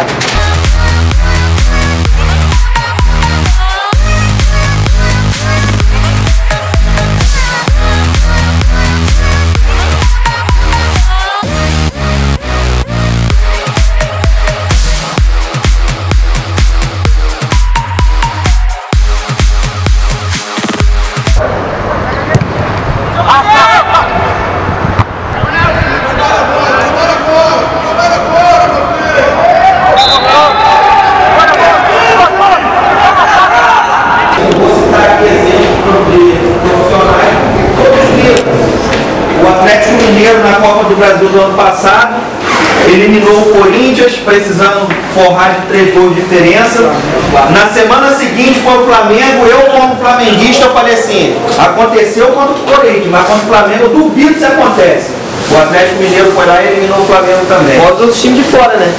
Na Copa do Brasil do ano passado, eliminou o Corinthians, precisando forrar de 3 gols de diferença. Na semana seguinte, contra o Flamengo, eu como flamenguista, eu falei assim, aconteceu contra o Corinthians, mas contra o Flamengo eu duvido se acontece. O Atlético Mineiro foi lá e eliminou o Flamengo também. Fora os outros times de fora, né?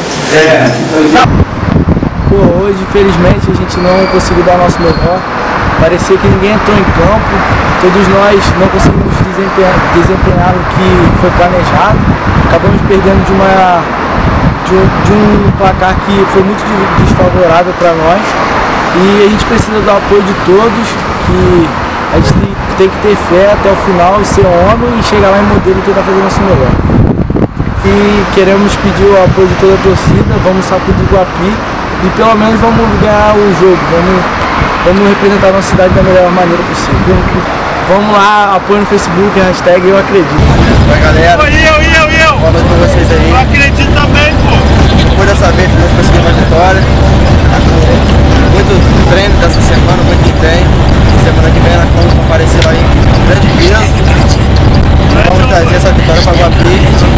Pô, hoje, infelizmente, a gente não conseguiu dar o nosso melhor. Parecia que ninguém entrou em campo, todos nós não conseguimos desempenhar o que foi planejado. Acabamos perdendo de um placar que foi muito desfavorável para nós. E a gente precisa do apoio de todos, que a gente tem que ter fé até o final, ser homem e chegar lá em Modelo e tentar fazer o nosso melhor. E queremos pedir o apoio de toda a torcida, vamos sacudir o Iguape e pelo menos vamos ganhar o jogo, vamos representar a nossa cidade da melhor maneira possível. Vamos lá, apoio no Facebook, hashtag eu acredito. Oi galera, eu! boa noite pra vocês aí. Eu acredito também, pô! Depois dessa vez que nós conseguimos uma vitória, muito treino dessa semana, muito empenho. Semana que vem nós vamos comparecer lá em grande peso. Vamos trazer essa vitória para Iguape.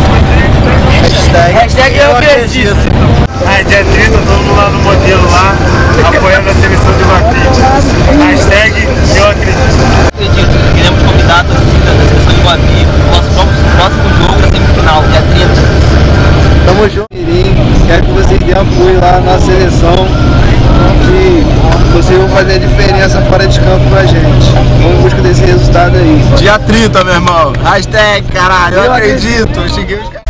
Hashtag eu acredito. Aí, dia 30, todo mundo lá no Modelo, lá, apoiando a seleção de Iguape. Hashtag eu acredito. Acredito, queremos convidar a torcida da seleção de Iguape no nosso próximo jogo da semifinal, dia 30. Tamo junto, quero que vocês dêem apoio lá na seleção, que vocês vão fazer a diferença fora de campo pra gente. Vamos em busca desse resultado aí. Dia 30, meu irmão. Hashtag, caralho, eu acredito.